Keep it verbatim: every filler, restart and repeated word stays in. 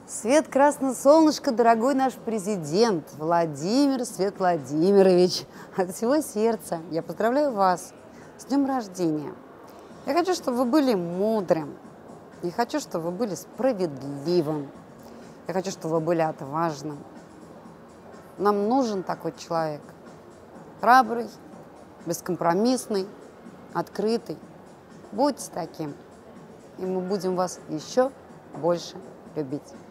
Свет, красное солнышко, дорогой наш президент Владимир Свет Владимирович, от всего сердца я поздравляю вас с днем рождения. Я хочу, чтобы вы были мудрым, я хочу, чтобы вы были справедливым, я хочу, чтобы вы были отважным. Нам нужен такой человек, храбрый, бескомпромиссный, открытый. Будьте таким, и мы будем вас еще больше любить.